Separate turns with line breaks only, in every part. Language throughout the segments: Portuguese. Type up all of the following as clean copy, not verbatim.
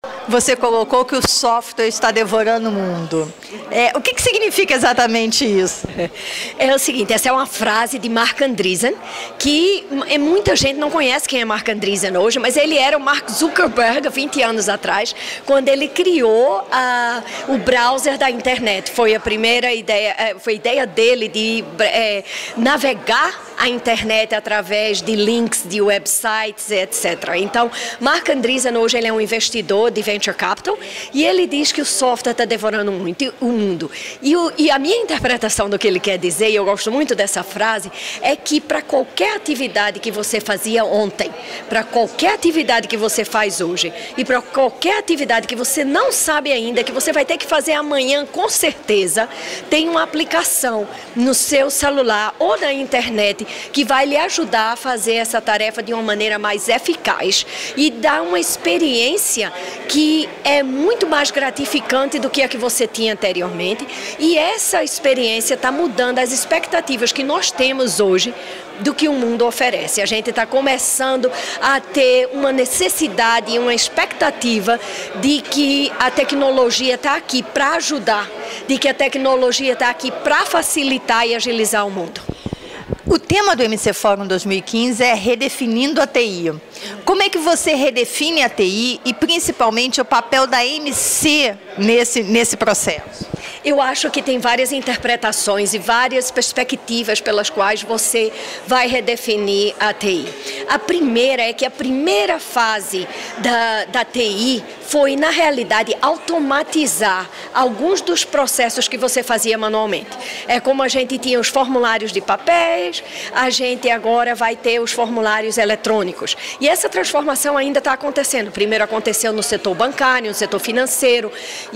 Você colocou que o software está devorando o mundo. O que significa exatamente isso?
É o seguinte, essa é uma frase de Marc Andreessen, que muita gente não conhece quem é Marc Andreessen hoje, mas ele era o Mark Zuckerberg há 20 anos atrás, quando ele criou o browser da internet. Foi a primeira ideia, foi a ideia dele de navegar a internet através de links, de websites, etc. Então, Marc Andreessen hoje ele é um investidor de venture capital e ele diz que o software está devorando muito o mundo. E a minha interpretação do que ele quer dizer, e eu gosto muito dessa frase, é que para qualquer atividade que você fazia ontem, para qualquer atividade que você faz hoje e para qualquer atividade que você não sabe ainda, que você vai ter que fazer amanhã com certeza, tem uma aplicação no seu celular ou na internet que vai lhe ajudar a fazer essa tarefa de uma maneira mais eficaz e dar uma experiência que é muito mais gratificante do que a que você tinha anteriormente. E essa experiência está mudando as expectativas que nós temos hoje do que o mundo oferece. A gente está começando a ter uma necessidade e uma expectativa de que a tecnologia está aqui para ajudar, de que a tecnologia está aqui para facilitar e agilizar o mundo.
O tema do MC Fórum 2015 é Redefinindo a TI. Como é que você redefine a TI e principalmente o papel da MC nesse processo?
Eu acho que tem várias interpretações e várias perspectivas pelas quais você vai redefinir a TI. A primeira é que a primeira fase da TI foi, na realidade, automatizar alguns dos processos que você fazia manualmente. É como a gente tinha os formulários de papéis, a gente agora vai ter os formulários eletrônicos. E essa transformação ainda está acontecendo. Primeiro aconteceu no setor bancário, no setor financeiro,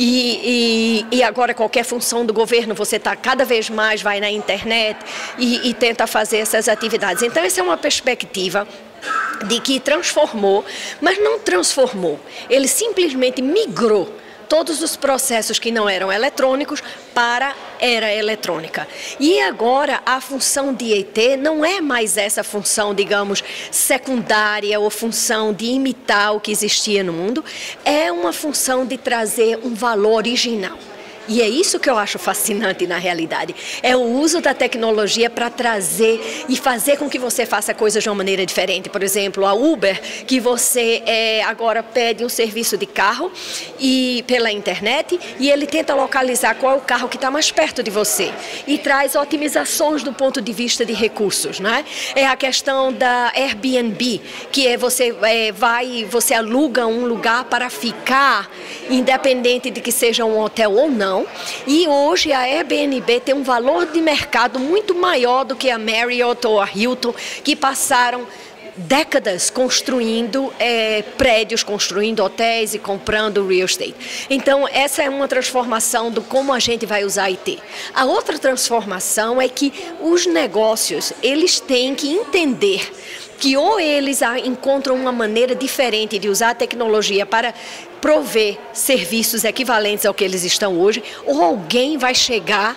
e agora qualquer função do governo, você está cada vez mais, vai na internet e tenta fazer essas atividades. Então, essa é uma perspectiva de que transformou, mas não transformou. Ele simplesmente migrou todos os processos que não eram eletrônicos para era eletrônica. E agora a função de IT não é mais essa função, digamos, secundária ou função de imitar o que existia no mundo, é uma função de trazer um valor original. E é isso que eu acho fascinante na realidade. É o uso da tecnologia para trazer e fazer com que você faça coisas de uma maneira diferente. Por exemplo, a Uber, que você agora pede um serviço de carro pela internet e ele tenta localizar qual é o carro que está mais perto de você. E traz otimizações do ponto de vista de recursos, né? É a questão da Airbnb, que é você aluga um lugar para ficar, independente de que seja um hotel ou não. E hoje a Airbnb tem um valor de mercado muito maior do que a Marriott ou a Hilton, que passaram décadas construindo prédios, construindo hotéis e comprando real estate. Então, essa é uma transformação do como a gente vai usar a IT. A outra transformação é que os negócios, eles têm que entender que ou eles encontram uma maneira diferente de usar a tecnologia para prover serviços equivalentes ao que eles estão hoje, ou alguém vai chegar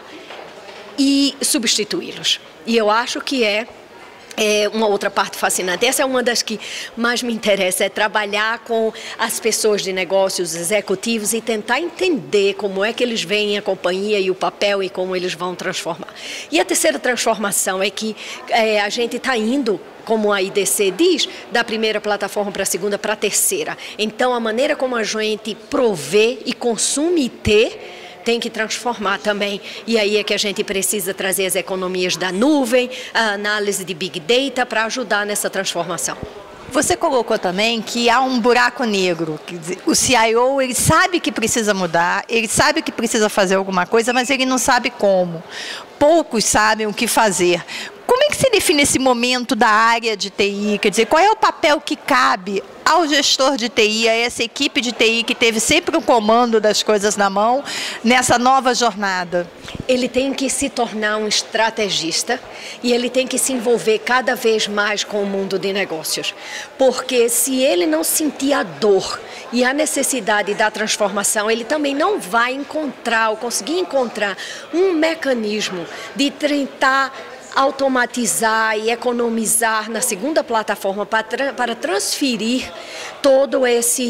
e substituí-los. E eu acho que é uma outra parte fascinante. Essa é uma das que mais me interessa, é trabalhar com as pessoas de negócios, os executivos, e tentar entender como é que eles veem a companhia e o papel e como eles vão transformar. E a terceira transformação é que a gente está indo, como a IDC diz, da primeira plataforma para a segunda para a terceira. Então, a maneira como a gente provê e consome IT tem que transformar também. E aí é que a gente precisa trazer as economias da nuvem, a análise de Big Data para ajudar nessa transformação.
Você colocou também que há um buraco negro. Quer dizer, o CIO, ele sabe que precisa mudar, ele sabe que precisa fazer alguma coisa, mas ele não sabe como. Poucos sabem o que fazer. Como é que se define esse momento da área de TI? Quer dizer, qual é o papel que cabe ao gestor de TI, a essa equipe de TI que teve sempre o comando das coisas na mão, nessa nova jornada?
Ele tem que se tornar um estrategista e ele tem que se envolver cada vez mais com o mundo de negócios. Porque se ele não sentir a dor e a necessidade da transformação, ele também não vai encontrar ou conseguir encontrar um mecanismo de tentar automatizar e economizar na segunda plataforma para transferir todo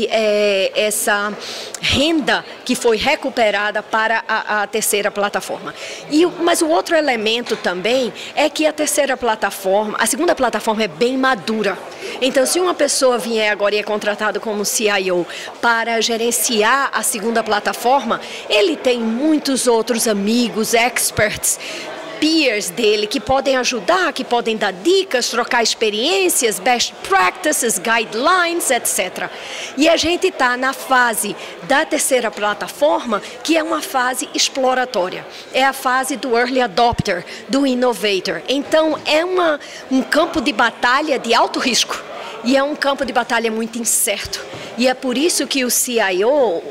essa renda que foi recuperada para a terceira plataforma. Mas o outro elemento também é que a segunda plataforma é bem madura. Então, se uma pessoa vier agora e é contratado como CIO para gerenciar a segunda plataforma, ele tem muitos outros amigos, experts, peers dele que podem ajudar, que podem dar dicas, trocar experiências, best practices, guidelines, etc. E a gente está na fase da terceira plataforma, que é uma fase exploratória. É a fase do early adopter, do innovator. Então, é um campo de batalha de alto risco. E é um campo de batalha muito incerto. E é por isso que o CIO,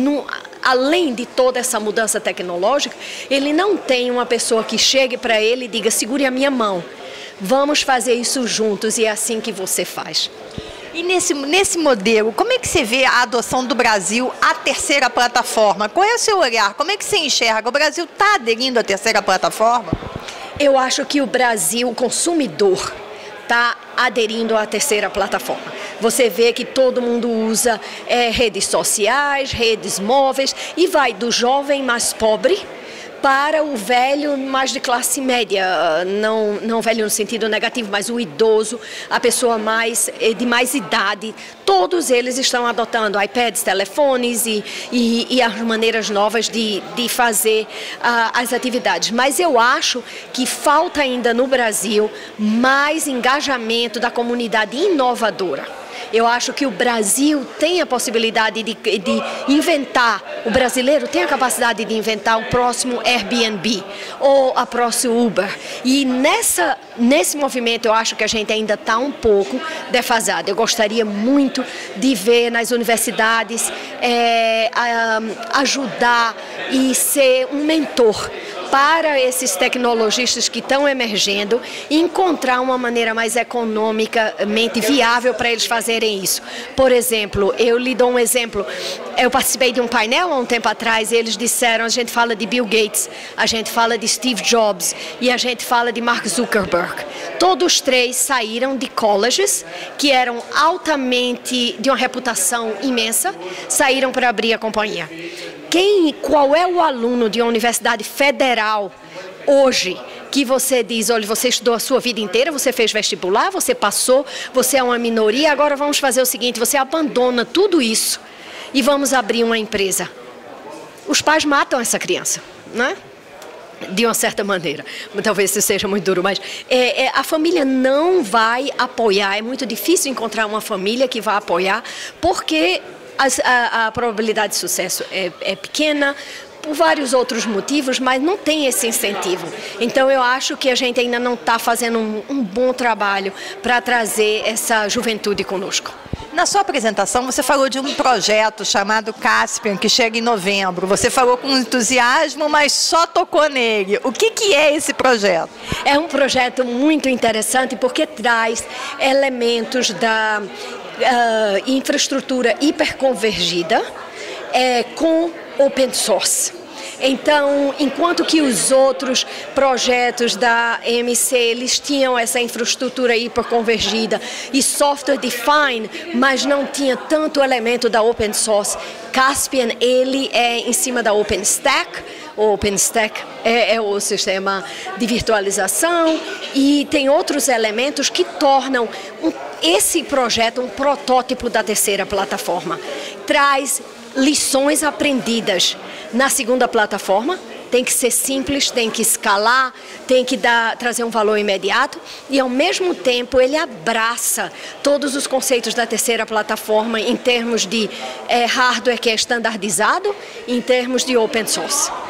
além de toda essa mudança tecnológica, ele não tem uma pessoa que chegue para ele e diga: segure a minha mão, vamos fazer isso juntos, e é assim que você faz.
E nesse modelo, como é que você vê a adoção do Brasil à terceira plataforma? Qual é o seu olhar? Como é que você enxerga? O Brasil está aderindo à terceira plataforma?
Eu acho que o Brasil, o consumidor, está aderindo à terceira plataforma. Você vê que todo mundo usa redes sociais, redes móveis, e vai do jovem mais pobre para o velho mais de classe média, não velho no sentido negativo, mas o idoso, a pessoa de mais idade. Todos eles estão adotando iPads, telefones e as maneiras novas de fazer as atividades. Mas eu acho que falta ainda no Brasil mais engajamento da comunidade inovadora. Eu acho que o Brasil tem a possibilidade de inventar, o brasileiro tem a capacidade de inventar o próximo Airbnb ou a próxima Uber. E nesse movimento eu acho que a gente ainda está um pouco defasado. Eu gostaria muito de ver nas universidades ajudar e ser um mentor para esses tecnologistas que estão emergendo e encontrar uma maneira mais economicamente viável para eles fazerem isso. Por exemplo, eu lhe dou um exemplo. Eu participei de um painel há um tempo atrás e eles disseram: a gente fala de Bill Gates, a gente fala de Steve Jobs e a gente fala de Mark Zuckerberg. Todos três saíram de colleges que eram altamente, de uma reputação imensa, saíram para abrir a companhia. Qual é o aluno de uma universidade federal hoje que você diz: olha, você estudou a sua vida inteira, você fez vestibular, você passou, você é uma minoria, agora vamos fazer o seguinte, você abandona tudo isso e vamos abrir uma empresa. Os pais matam essa criança, né? De uma certa maneira, talvez isso seja muito duro, mas a família não vai apoiar. É muito difícil encontrar uma família que vai apoiar, porque a probabilidade de sucesso é pequena, por vários outros motivos, mas não tem esse incentivo. Então eu acho que a gente ainda não está fazendo um bom trabalho para trazer essa juventude conosco.
Na sua apresentação, você falou de um projeto chamado Caspian, que chega em novembro. Você falou com entusiasmo, mas só tocou nele. O que é esse projeto?
É um projeto muito interessante porque traz elementos da infraestrutura hiperconvergida com open source. Então, enquanto que os outros projetos da EMC, eles tinham essa infraestrutura hiperconvergida e software defined, mas não tinha tanto elemento da open source, Caspian, ele é em cima da OpenStack. O OpenStack é o sistema de virtualização e tem outros elementos que tornam esse projeto um protótipo da terceira plataforma. Traz lições aprendidas na segunda plataforma, tem que ser simples, tem que escalar, tem que trazer um valor imediato e, ao mesmo tempo, ele abraça todos os conceitos da terceira plataforma em termos de hardware que é estandardizado, em termos de open source.